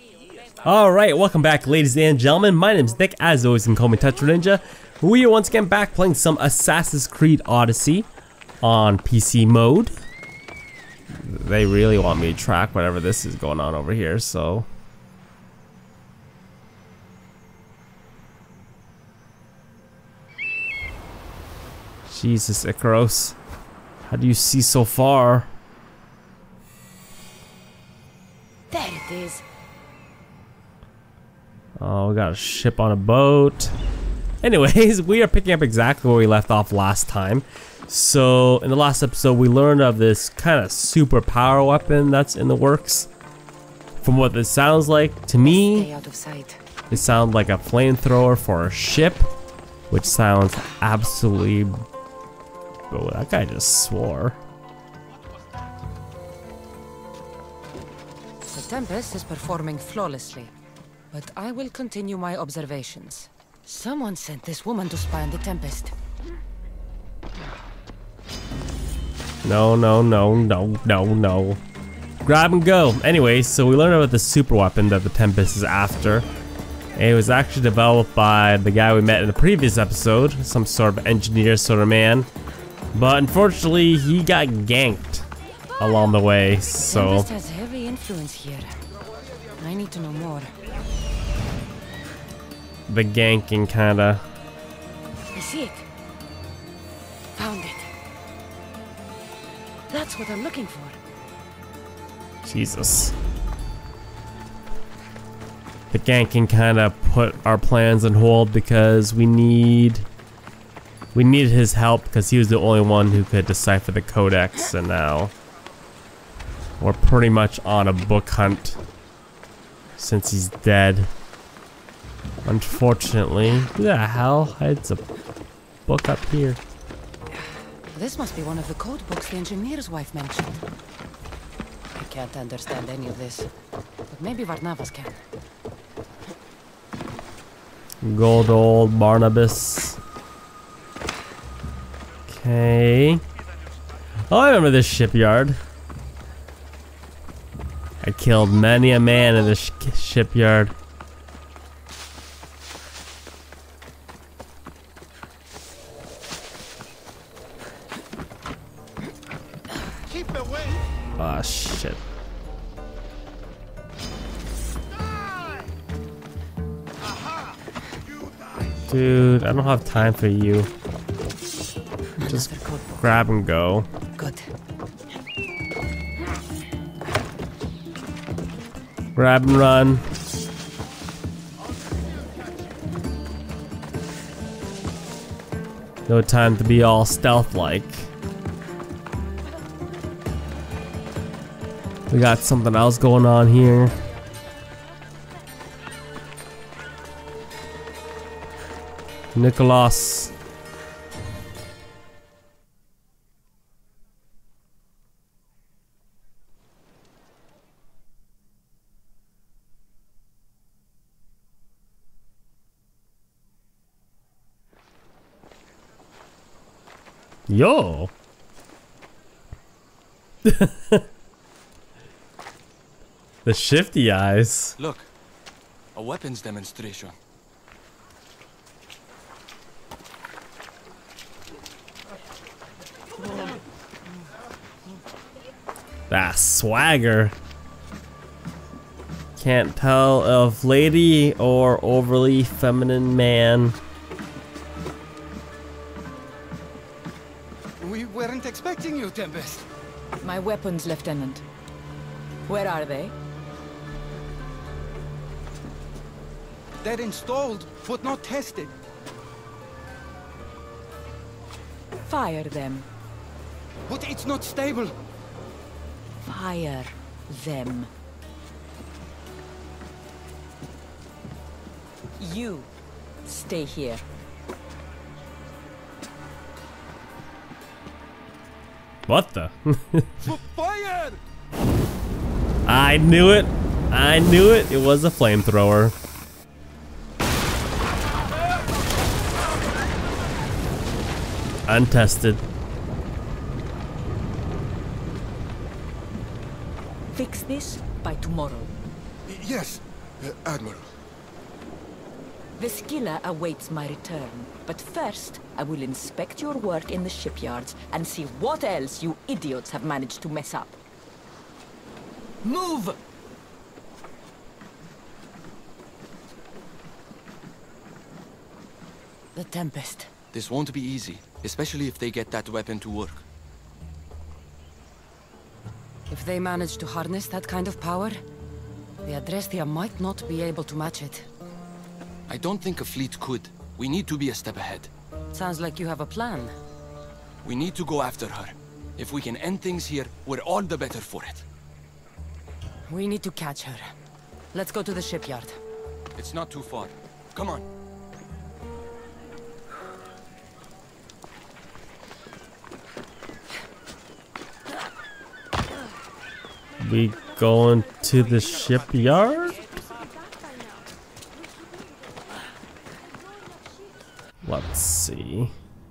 Alright, welcome back ladies and gentlemen, my name is Nick, as always you can call me Tetra Ninja. We are once again back playing some Assassin's Creed Odyssey on PC mode. They really want me to track whatever this is going on over here, so... Jesus, Icaros. How do you see so far? There it is. Oh, we got a ship on a boat. Anyways, we are picking up exactly where we left off last time. So, in the last episode, we learned of this kind of super power weapon that's in the works. From what this sounds like, to me, Stay out of sight. it sounds like a flamethrower for a ship, which sounds absolutely... Oh, that guy just swore. The Tempest is performing flawlessly, but I will continue my observations. Someone sent this woman to spy on the Tempest. No, no, no, no, no, no. Grab and go. Anyways, so we learned about the super weapon that the Tempest is after. And it was actually developed by the guy we met in the previous episode, some sort of engineer sort of man. But unfortunately, he got ganked along the way, so... Tempest has heavy influence here. I need to know more. The ganking kinda... I see it. Found it. That's what I'm looking for. Jesus. The ganking kinda put our plans on hold because we needed his help because he was the only one who could decipher the codex, and now we're pretty much on a book hunt since he's dead. Unfortunately. Who the hell hides a book up here? This must be one of the code books the engineer's wife mentioned. I can't understand any of this, but maybe Varnavas can. Good old Barnabas. Okay. Oh, I remember this shipyard. I killed many a man in this shipyard. Ah, shit. Dude, I don't have time for you. Just grab and go. Good. Grab and run. No time to be all stealth-like. We got something else going on here. Nicholas. Yo. The shifty eyes. Look, a weapons demonstration. That swagger. Can't tell if lady or overly feminine man. We weren't expecting you, Tempest. My weapons, Lieutenant. Where are they? They're installed, but not tested. Fire them. But it's not stable. Fire them. You stay here. What the? Fire! I knew it. I knew it. It was a flamethrower. Untested. Fix this by tomorrow. Yes, Admiral. The skiller awaits my return. But first, I will inspect your work in the shipyards and see what else you idiots have managed to mess up. Move! The Tempest. This won't be easy, especially if they get that weapon to work. If they manage to harness that kind of power, the Adrestia might not be able to match it. I don't think a fleet could. We need to be a step ahead. Sounds like you have a plan. We need to go after her. If we can end things here, we're all the better for it. We need to catch her. Let's go to the shipyard. It's not too far. Come on. We going to the shipyard? Let's see.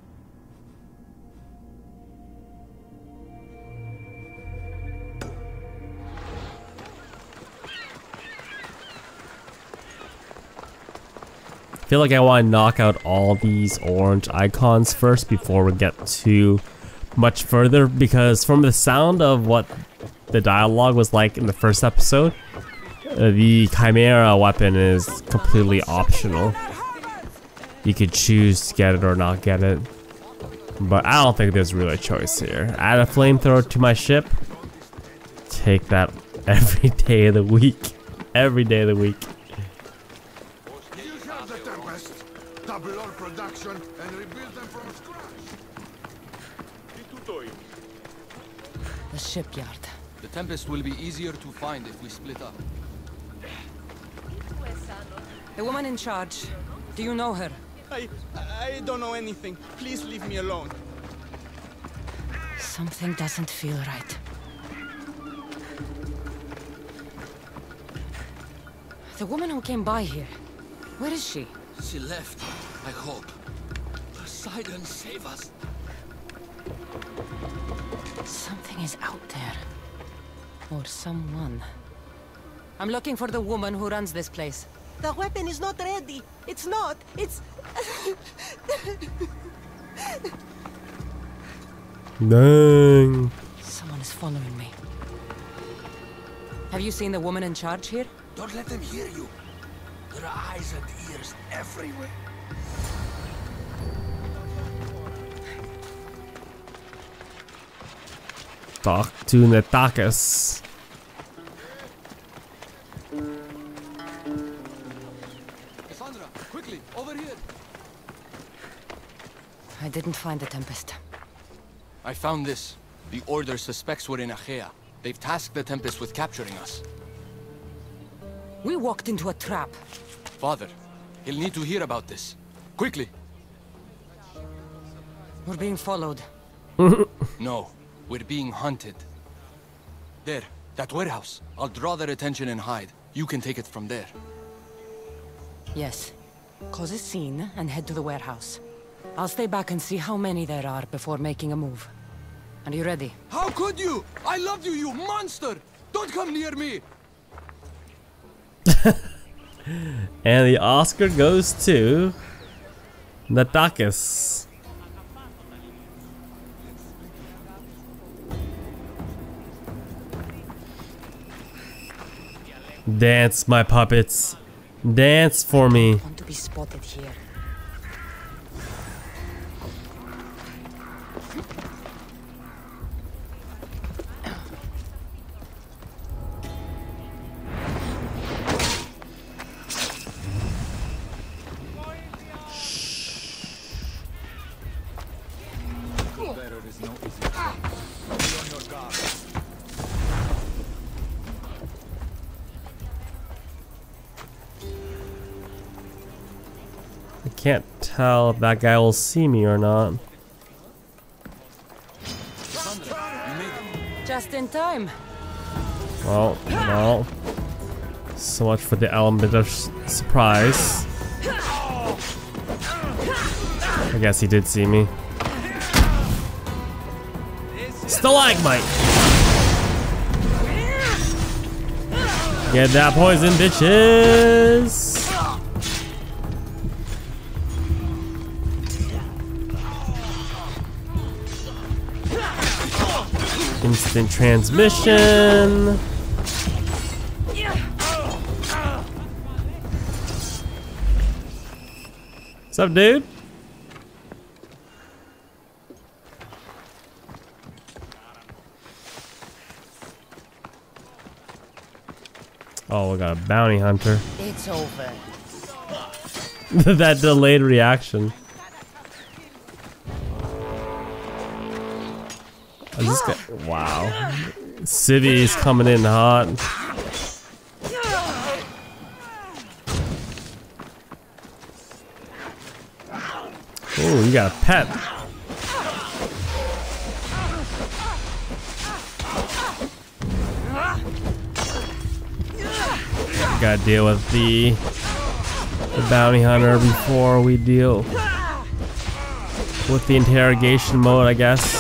I feel like I want to knock out all these orange icons first before we get too much further, because from the sound of what the dialogue was like in the first episode, the Chimera weapon is completely optional. You could choose to get it or not get it, but I don't think there's really a choice here. Add a flamethrower to my ship. Take that every day of the week. Every day of the week. You have the Tempest. Double our production and rebuild them from scratch. The shipyard. The Tempest will be easier to find if we split up. The woman in charge. Do you know her? I don't know anything. Please leave me alone. Something doesn't feel right. The woman who came by here. Where is she? She left, I hope. Poseidon, save us. Something is out there. Or someone. I'm looking for the woman who runs this place. The weapon is not ready. It's not. It's... Dang. Someone is following me. Have you seen the woman in charge here? Don't let them hear you. There are eyes and ears everywhere. Talk to Netakas. Cassandra, quickly, over here. I didn't find the Tempest. I found this. The Order suspects we're in Achaea. They've tasked the Tempest with capturing us. We walked into a trap. Father, he'll need to hear about this. Quickly. We're being followed. No, we're being hunted. There, that warehouse. I'll draw their attention and hide. You can take it from there. Yes. Cause a scene and head to the warehouse. I'll stay back and see how many there are before making a move. Are you ready? How could you? I loved you, you monster! Don't come near me! And the Oscar goes to Netakas. Dance, my puppets. Dance for me. I want to be spotted here. I can't tell if that guy will see me or not. Just in time. Well. So much for the element of surprise. I guess he did see me. Stalagmite! Get that poison, bitches! Instant transmission. What's up, dude? Oh, we got a bounty hunter. It's over. That delayed reaction. Is this guy? Wow. City's coming in hot. Oh, you got a pet. Gotta deal with the bounty hunter before we deal with the interrogation mode, I guess.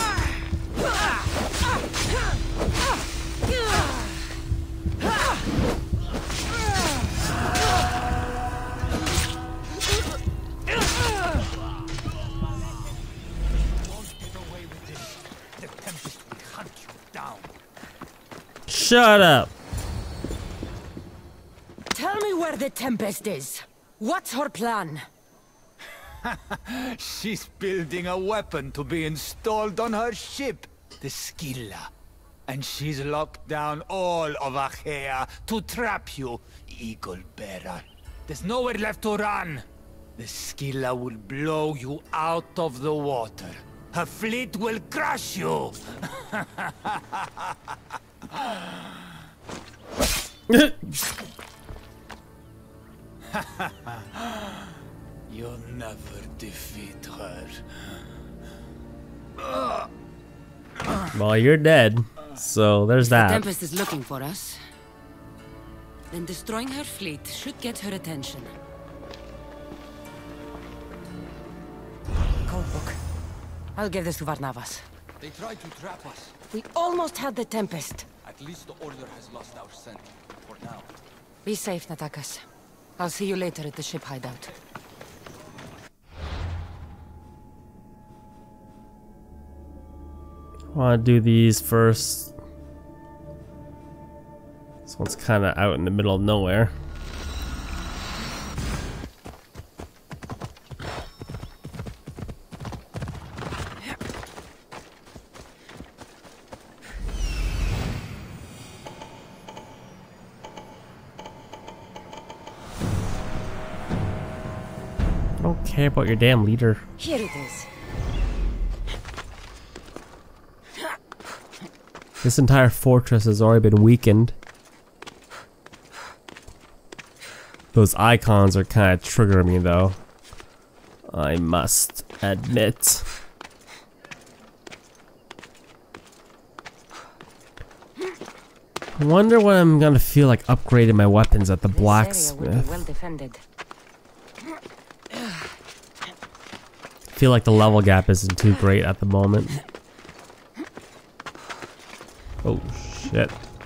Shut up. Tell me where the Tempest is. What's her plan? She's building a weapon to be installed on her ship, the Scylla. And she's locked down all of Achaea to trap you, Eagle Bearer. There's nowhere left to run. The Scylla will blow you out of the water. Her fleet will crush you. You'll never defeat her. Well, you're dead, so there's The that. Tempest is looking for us. Then destroying her fleet should get her attention. Codebook. I'll give this to Varnavas. They tried to trap us. We almost had the Tempest. At least the Order has lost our scent. For now. Be safe, Natakas. I'll see you later at the ship hideout. I want to do these first. This one's kind of out in the middle of nowhere. I don't care about your damn leader. Here it is. This entire fortress has already been weakened. Those icons are kind of triggering me though, I must admit. I wonder what I'm gonna feel like upgrading my weapons at the blacksmith. Well defended. I feel like the level gap isn't too great at the moment. Oh shit.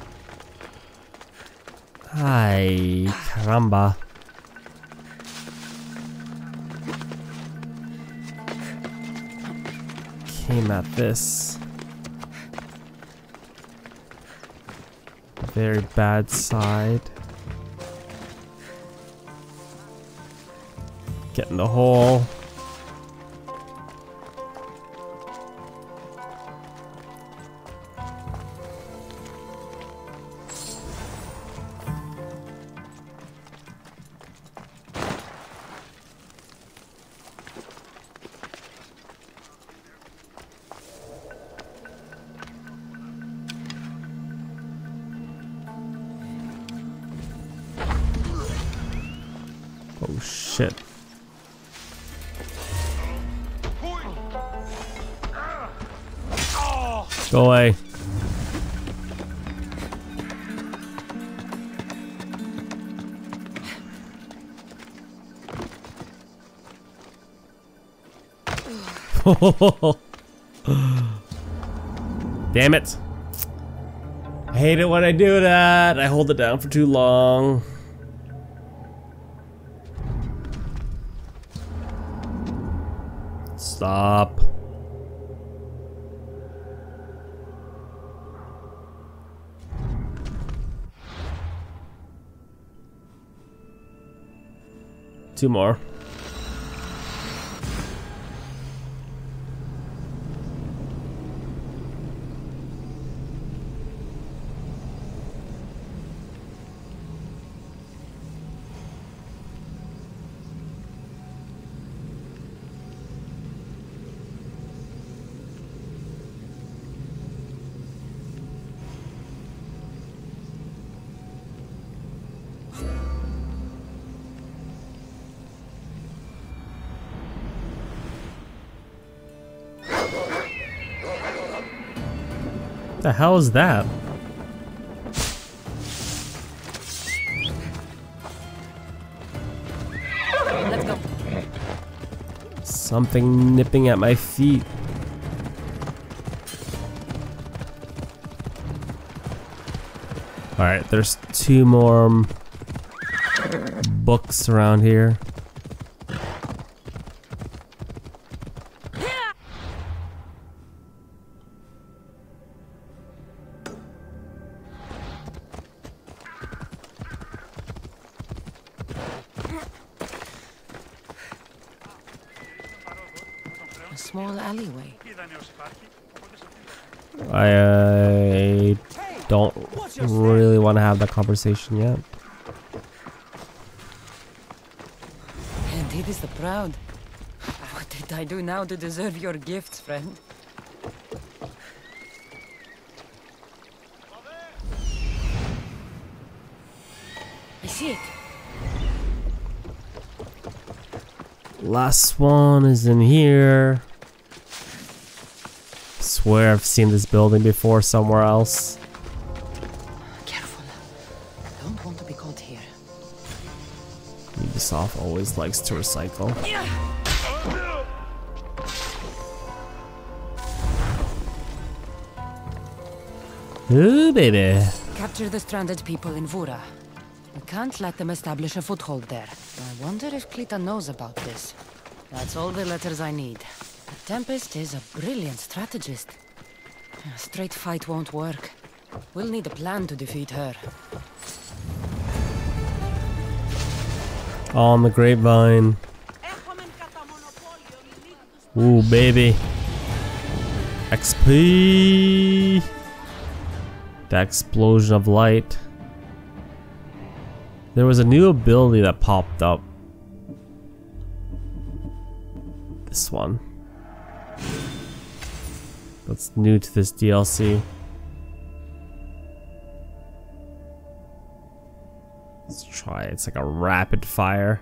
Ay, caramba. Came at this very bad side. Get in the hole. Oh shit. Go away. Damn it. Hate it when I do that. I hold it down for too long. Stop. Two more. The hell is that? Let's go. Something nipping at my feet. Alright, there's two more books around here. A small alleyway. I don't really want to have that conversation yet. Indeed is the proud. What did I do now to deserve your gifts, friend? I see it. Last one is in here. Swear I've seen this building before somewhere else. Careful. Don't want to be caught here. Ubisoft always likes to recycle. Ooh, baby. Capture the stranded people in Vura. We can't let them establish a foothold there. I wonder if Klita knows about this. That's all the letters I need. The Tempest is a brilliant strategist. A straight fight won't work. We'll need a plan to defeat her. On the grapevine. Ooh, baby. XP. The explosion of light. There was a new ability that popped up. This one. That's new to this DLC. Let's try it. It's like a rapid fire.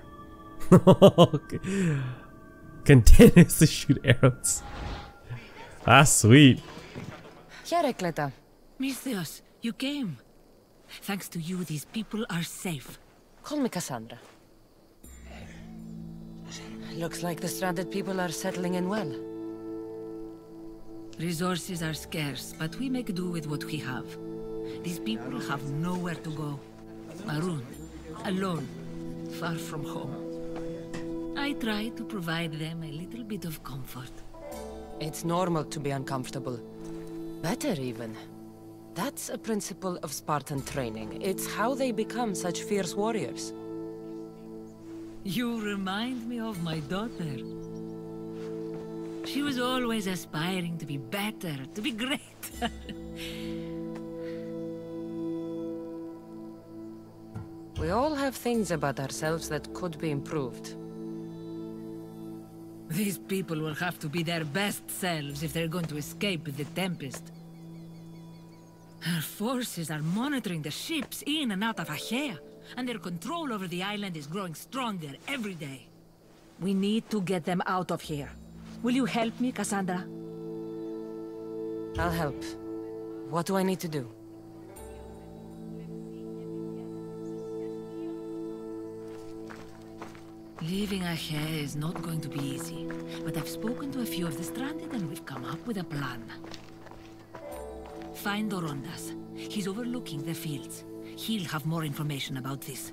Continuously shoot arrows. Ah, sweet. Here, Klita. Misthios, you came. Thanks to you, these people are safe. Call me Cassandra. Looks like the stranded people are settling in well. Resources are scarce, but we make do with what we have. These people have nowhere to go. Maroon, alone, far from home. I try to provide them a little bit of comfort. It's normal to be uncomfortable. Better even. That's a principle of Spartan training. It's how they become such fierce warriors. You remind me of my daughter. She was always aspiring to be better, to be great. We all have things about ourselves that could be improved. These people will have to be their best selves if they're going to escape the Tempest. Our forces are monitoring the ships in and out of Achaea, and their control over the island is growing stronger every day. We need to get them out of here. Will you help me, Cassandra? I'll help. What do I need to do? Leaving Achaea is not going to be easy, but I've spoken to a few of the stranded and we've come up with a plan. find Dorondas. He's overlooking the fields. He'll have more information about this.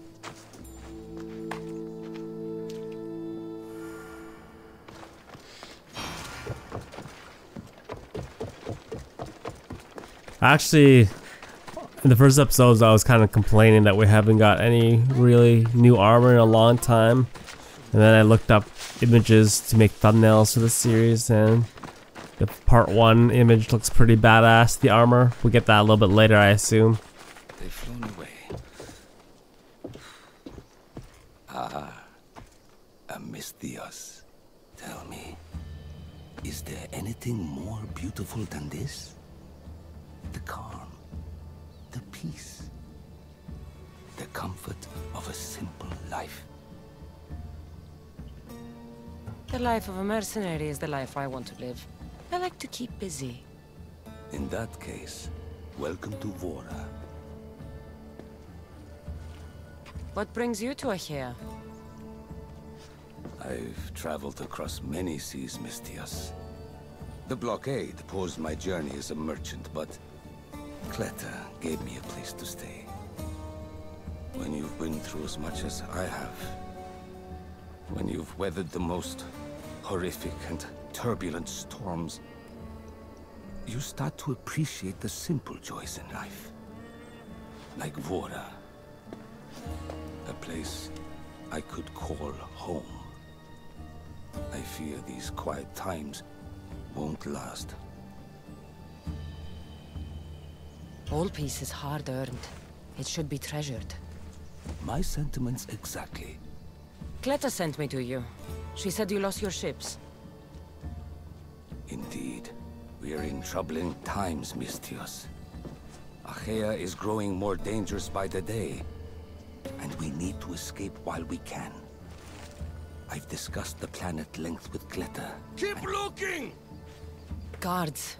Actually, in the first episodes, I was kind of complaining that we haven't got any really new armor in a long time. And then I looked up images to make thumbnails for the series, and the part 1 image looks pretty badass, the armor. We get that a little bit later, I assume. They've flown away. Ah, Amistios. Tell me, is there anything more beautiful than this? The calm, the peace, the comfort of a simple life. The life of a mercenary is the life I want to live. I like to keep busy. In that case, welcome to Vora. What brings you to Achaea? I've traveled across many seas, Mistios. The blockade paused my journey as a merchant, but Cleta gave me a place to stay. When you've been through as much as I have, when you've weathered the most horrific and turbulent storms, you start to appreciate the simple joys in life. Like Vora, a place I could call home. I fear these quiet times won't last. All peace is hard-earned. It should be treasured. My sentiments exactly. Cleta sent me to you. She said you lost your ships. Indeed. We are in troubling times, Mistios. Achaea is growing more dangerous by the day, and we need to escape while we can. I've discussed the plan at length with Cleta. Keep looking! Guards.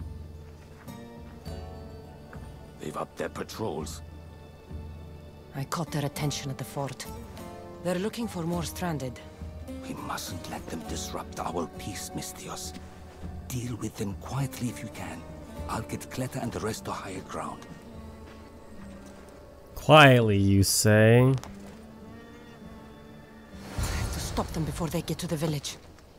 They've upped their patrols. I caught their attention at the fort. They're looking for more stranded. We mustn't let them disrupt our peace, Mistios. Deal with them quietly if you can. I'll get Cleta and the rest to higher ground. Quietly, you say? I have to stop them before they get to the village.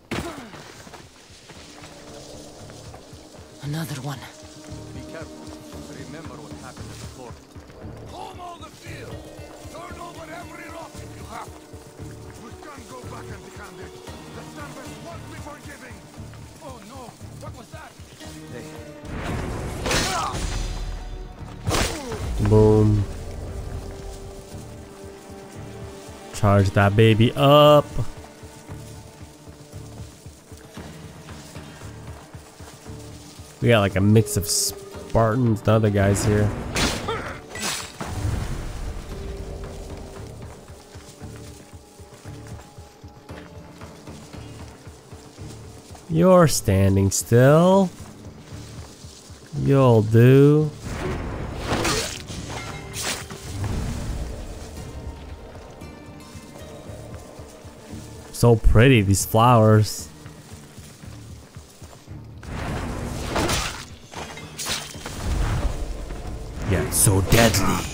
Another one. Be careful. Remember what happened at the fort. Home all the field! Turn over every rock if you have to! We can't go back empty-handed. The Tempest won't be forgiving! Oh no! What was that? Boom. Charge that baby up. We got like a mix of Spartans and other guys here. You're standing still. You'll do. So pretty, these flowers. Yet so deadly.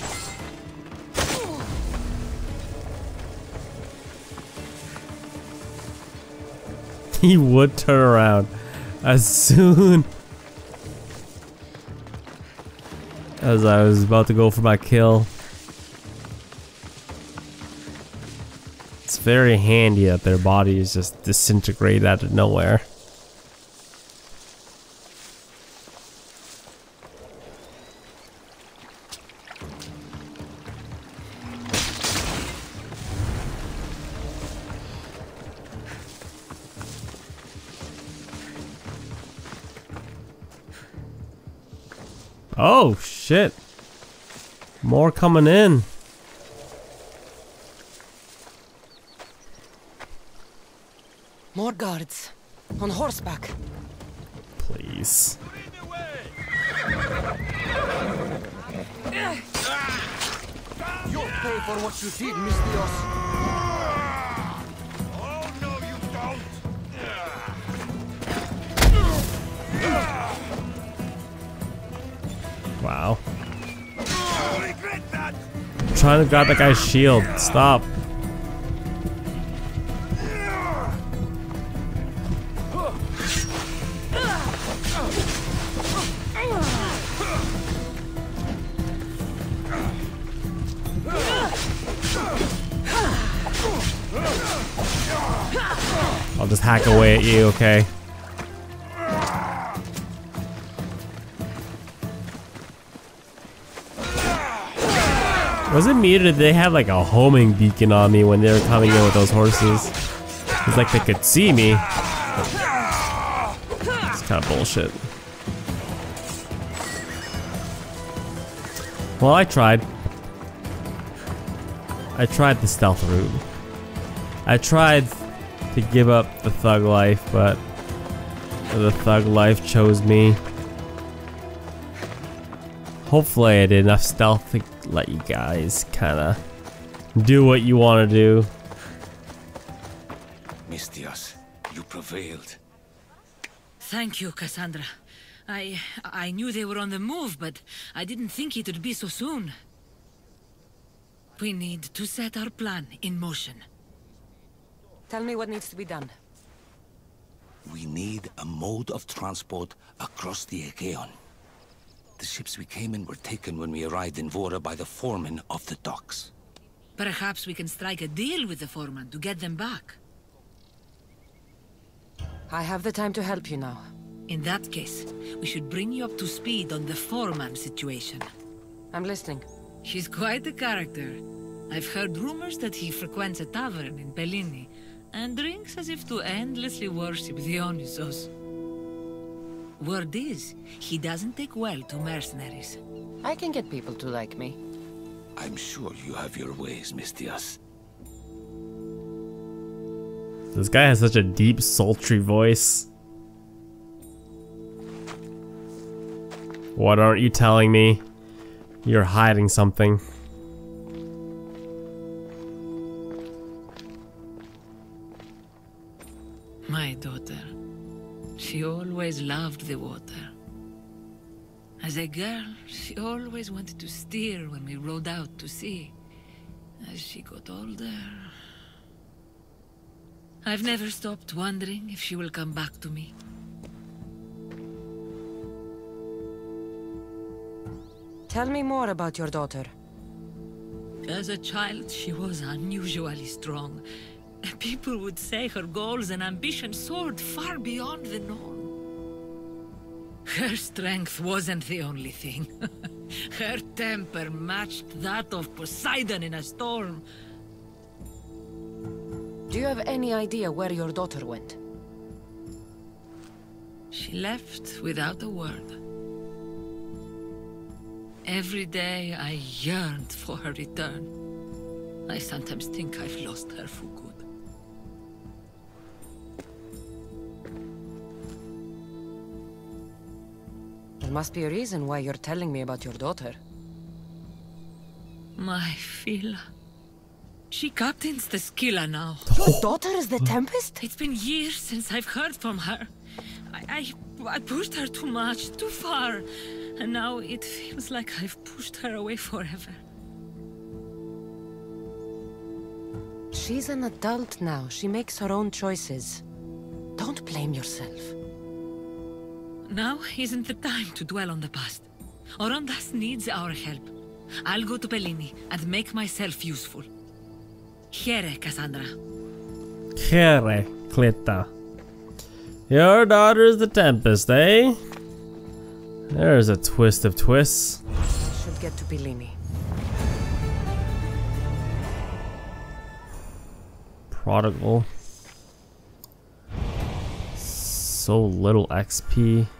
He would turn around as soon as I was about to go for my kill. It's very handy that their bodies just disintegrate out of nowhere. Oh shit. More coming in. More guards. On horseback. Please. You'll pay for what you did, Mistios. Oh, no, you don't! Wow. trying to grab that guy's shield. Stop. I'll just hack away at you, okay? Was it me or did they have like a homing beacon on me when they were coming in with those horses? It's like they could see me. It's kind of bullshit. Well, I tried. I tried the stealth route. I tried to give up the thug life, but the thug life chose me. Hopefully I did enough stealth to let you guys kinda do what you want to do. Mistios, you prevailed. Thank you, Cassandra. I knew they were on the move, but I didn't think it would be so soon. We need to set our plan in motion. Tell me what needs to be done. We need a mode of transport across the Aegean. The ships we came in were taken when we arrived in Vora by the foreman of the docks. Perhaps we can strike a deal with the foreman to get them back. I have the time to help you now. In that case, we should bring you up to speed on the foreman situation. I'm listening. He's quite a character. I've heard rumors that he frequents a tavern in Bellini and drinks as if to endlessly worship Dionysos. Word is, he doesn't take well to mercenaries. I can get people to like me. I'm sure you have your ways, Mistios. This guy has such a deep, sultry voice. What aren't you telling me? You're hiding something. My daughter. She always loved the water. As a girl, she always wanted to steer when we rowed out to sea. As she got older... I've never stopped wondering if she will come back to me. Tell me more about your daughter. As a child, she was unusually strong. People would say her goals and ambitions soared far beyond the norm. Her strength wasn't the only thing. Her temper matched that of Poseidon in a storm. Do you have any idea where your daughter went? She left without a word. Every day I yearned for her return. I sometimes think I've lost her for good. There must be a reason why you're telling me about your daughter. My Fila. She captains the Scylla now. Your daughter is the Tempest? It's been years since I've heard from her. I pushed her too much, too far. And now it feels like I've pushed her away forever. She's an adult now. She makes her own choices. Don't blame yourself. Now isn't the time to dwell on the past. Orondas needs our help. I'll go to Bellini and make myself useful. Here, Cassandra. Here, Clita. Your daughter's the Tempest, eh? There's a twist of twists. I should get to Bellini. Prodigal. So little XP.